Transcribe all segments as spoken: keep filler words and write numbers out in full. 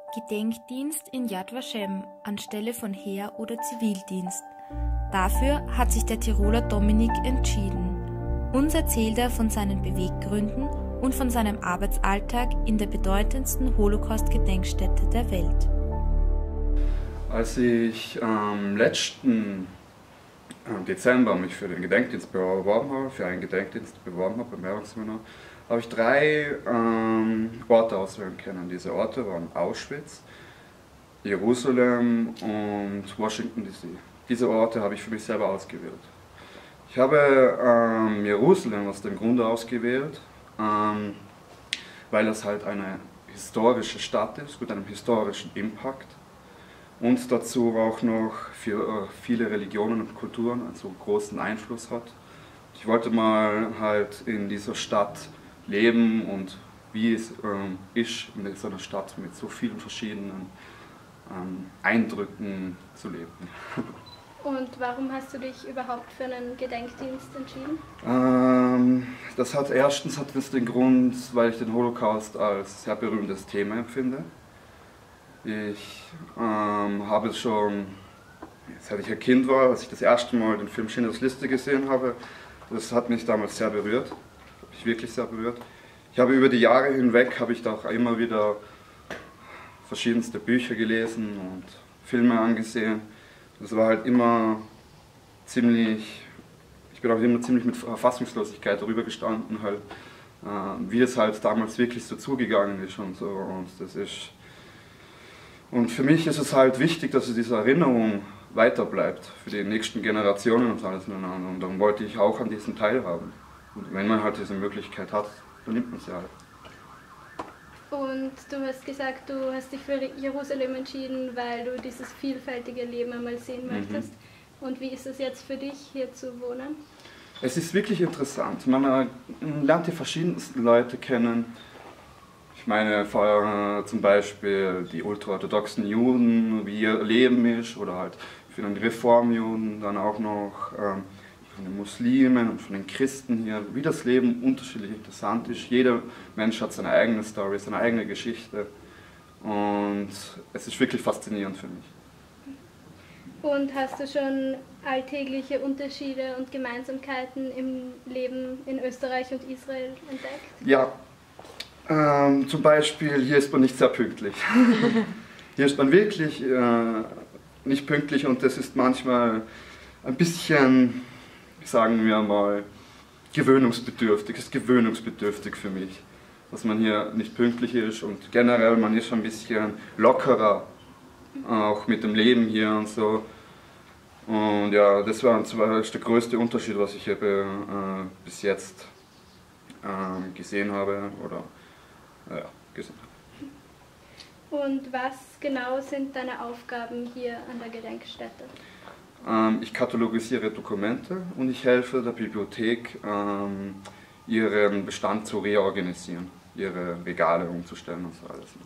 Gedenkdienst in Yad Vashem anstelle von Heer- oder Zivildienst. Dafür hat sich der Tiroler Dominik entschieden. Uns erzählt er von seinen Beweggründen und von seinem Arbeitsalltag in der bedeutendsten Holocaust-Gedenkstätte der Welt. Als ich am letzten Dezember mich für den Gedenkdienst beworben habe, für einen Gedenkdienst beworben habe beim Wehrungsseminar, habe ich drei ähm, Orte auswählen können. Diese Orte waren Auschwitz, Jerusalem und Washington D C. Diese Orte habe ich für mich selber ausgewählt. Ich habe ähm, Jerusalem aus dem Grunde ausgewählt, ähm, weil es halt eine historische Stadt ist, mit einem historischen Impact. Und dazu auch noch für viele Religionen und Kulturen also großen Einfluss hat. Ich wollte mal halt in dieser Stadt leben und wie es ähm, ist, in so einer Stadt mit so vielen verschiedenen ähm, Eindrücken zu leben. Und warum hast du dich überhaupt für einen Gedenkdienst entschieden? Ähm, das hat erstens hat das den Grund, weil ich den Holocaust als sehr berühmtes Thema empfinde. Ich ähm, habe es schon, seit ich ein Kind war, als ich das erste Mal den Film Schindlers Liste gesehen habe, das hat mich damals sehr berührt, hat mich wirklich sehr berührt. Ich habe über die Jahre hinweg, habe ich da auch immer wieder verschiedenste Bücher gelesen und Filme angesehen. Das war halt immer ziemlich, ich bin auch immer ziemlich mit Fassungslosigkeit darüber gestanden, halt, äh, wie es halt damals wirklich so zugegangen ist und so. Und das ist Und für mich ist es halt wichtig, dass diese Erinnerung weiter bleibt für die nächsten Generationen und alles miteinander. Und dann wollte ich auch an diesem teilhaben. Und wenn man halt diese Möglichkeit hat, dann nimmt man sie halt. Und du hast gesagt, du hast dich für Jerusalem entschieden, weil du dieses vielfältige Leben einmal sehen möchtest. Mhm. Und wie ist es jetzt für dich, hier zu wohnen? Es ist wirklich interessant. Man lernt die verschiedensten Leute kennen. Ich meine äh, zum Beispiel die ultraorthodoxen Juden, wie ihr Leben ist, oder halt für den Reformjuden, dann auch noch ähm, von den Muslimen und von den Christen hier, wie das Leben unterschiedlich interessant ist. Jeder Mensch hat seine eigene Story, seine eigene Geschichte und es ist wirklich faszinierend für mich. Und hast du schon alltägliche Unterschiede und Gemeinsamkeiten im Leben in Österreich und Israel entdeckt? Ja. Ähm, zum Beispiel, hier ist man nicht sehr pünktlich. Hier ist man wirklich äh, nicht pünktlich und das ist manchmal ein bisschen, sagen wir mal, gewöhnungsbedürftig. Es ist gewöhnungsbedürftig für mich, dass man hier nicht pünktlich ist und generell man ist ein bisschen lockerer, auch mit dem Leben hier und so. Und ja, das war der größte Unterschied, was ich hier äh, bis jetzt äh, gesehen habe. Oder Ja, gesehen. Und was genau sind deine Aufgaben hier an der Gedenkstätte? Ähm, ich katalogisiere Dokumente und ich helfe der Bibliothek, ähm, ihren Bestand zu reorganisieren, ihre Regale umzustellen und so alles.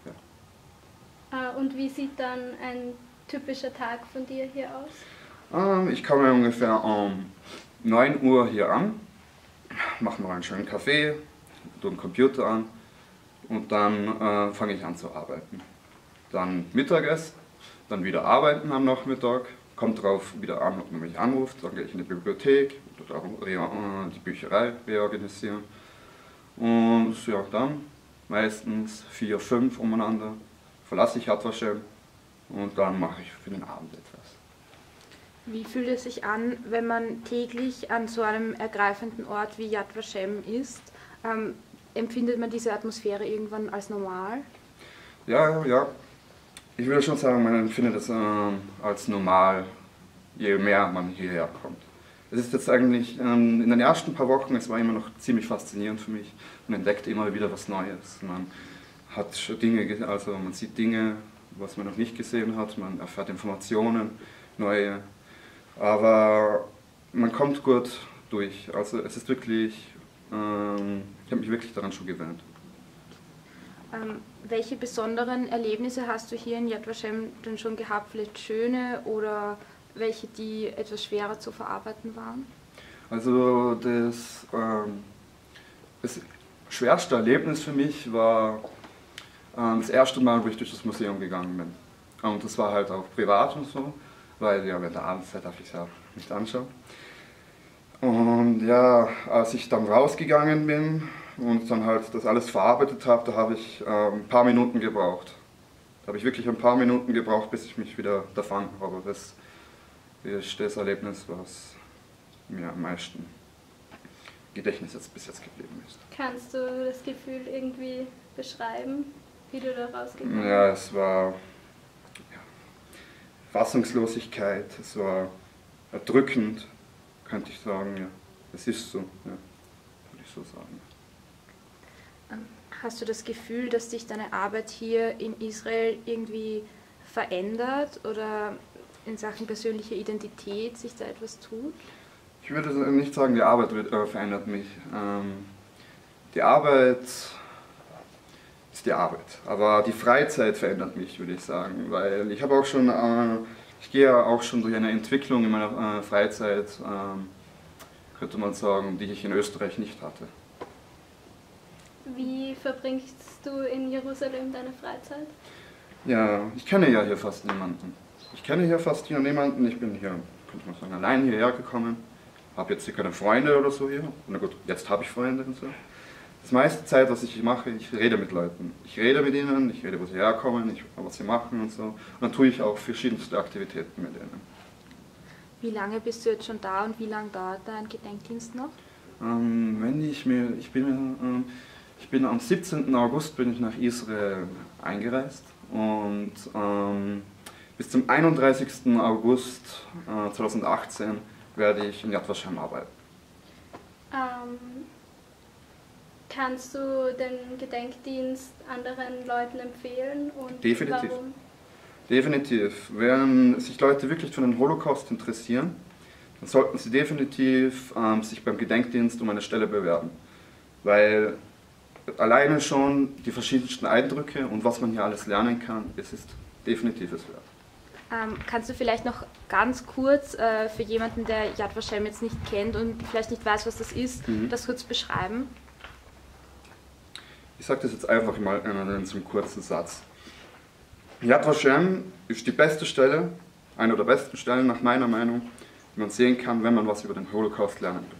Ja. Und wie sieht dann ein typischer Tag von dir hier aus? Ähm, ich komme ungefähr um neun Uhr hier an, mache noch einen schönen Kaffee, tue den Computer an. Und dann äh, fange ich an zu arbeiten. Dann Mittagessen, dann wieder arbeiten am Nachmittag, kommt darauf wieder an, ob man mich anruft, dann gehe ich in die Bibliothek, oder die Bücherei reorganisieren. Und ja, dann meistens vier, fünf umeinander verlasse ich Yad Vashem und dann mache ich für den Abend etwas. Wie fühlt es sich an, wenn man täglich an so einem ergreifenden Ort wie Yad Vashem ist? Ähm, Empfindet man diese Atmosphäre irgendwann als normal? Ja, ja. Ich würde schon sagen, man empfindet es äh, als normal, je mehr man hierher kommt. Es ist jetzt eigentlich, ähm, in den ersten paar Wochen, es war immer noch ziemlich faszinierend für mich. Man entdeckt immer wieder was Neues. Man hat schon Dinge, also man sieht Dinge, was man noch nicht gesehen hat, man erfährt Informationen, neue. Aber man kommt gut durch. Also es ist wirklich, ähm, ich habe mich wirklich daran schon gewöhnt. Ähm, welche besonderen Erlebnisse hast du hier in Yad Vashem denn schon gehabt? Vielleicht schöne oder welche, die etwas schwerer zu verarbeiten waren? Also das, ähm, das schwerste Erlebnis für mich war ähm, das erste Mal, wo ich durch das Museum gegangen bin. Und das war halt auch privat und so, weil ja, während der Abendzeit darf ich es ja nicht anschauen. Und ja, als ich dann rausgegangen bin und dann halt das alles verarbeitet habe, da habe ich ähm, ein paar Minuten gebraucht. Da habe ich wirklich ein paar Minuten gebraucht, bis ich mich wieder da fand. Aber das ist das Erlebnis, was mir am meisten Gedächtnis jetzt bis jetzt geblieben ist. Kannst du das Gefühl irgendwie beschreiben, wie du da rausgegangen bist? Ja, es war ja, Fassungslosigkeit, es war erdrückend, könnte ich sagen. Ja. Es ist so, ja, würde ich so sagen. Hast du das Gefühl, dass dich deine Arbeit hier in Israel irgendwie verändert oder in Sachen persönlicher Identität sich da etwas tut? Ich würde nicht sagen, die Arbeit wird, äh, verändert mich. Ähm, die Arbeit ist die Arbeit, aber die Freizeit verändert mich, würde ich sagen, weil ich habe auch schon, äh, ich gehe auch schon durch eine Entwicklung in meiner äh, Freizeit, äh, könnte man sagen, die ich in Österreich nicht hatte. Wie verbringst du in Jerusalem deine Freizeit? Ja, ich kenne ja hier fast niemanden. Ich kenne hier fast hier niemanden, ich bin hier, könnte man sagen, allein hierher gekommen. Habe jetzt hier keine Freunde oder so hier. Na gut, jetzt habe ich Freunde und so. Das meiste Zeit, was ich mache, ich rede mit Leuten. Ich rede mit ihnen, ich rede, wo sie herkommen, ich, was sie machen und so. Und dann tue ich auch verschiedenste Aktivitäten mit ihnen. Wie lange bist du jetzt schon da und wie lange dauert dein Gedenkdienst noch? Ähm, wenn ich mir, ich bin, ähm, ich bin am siebzehnten August bin ich nach Israel eingereist und ähm, bis zum einunddreißigsten August äh, zweitausendachtzehn werde ich in Yad Vashem arbeiten. Ähm, kannst du den Gedenkdienst anderen Leuten empfehlen und Definitiv. warum? Definitiv. Wenn sich Leute wirklich für den Holocaust interessieren, dann sollten sie definitiv ähm, sich beim Gedenkdienst um eine Stelle bewerben. Weil alleine schon die verschiedensten Eindrücke und was man hier alles lernen kann, es ist definitiv es wert. Ähm, kannst du vielleicht noch ganz kurz äh, für jemanden, der Yad Vashem jetzt nicht kennt und vielleicht nicht weiß, was das ist, Mhm. das kurz beschreiben? Ich sage das jetzt einfach mal in einem kurzen Satz. Yad Vashem ist die beste Stelle, eine der besten Stellen nach meiner Meinung, die man sehen kann, wenn man was über den Holocaust lernen will.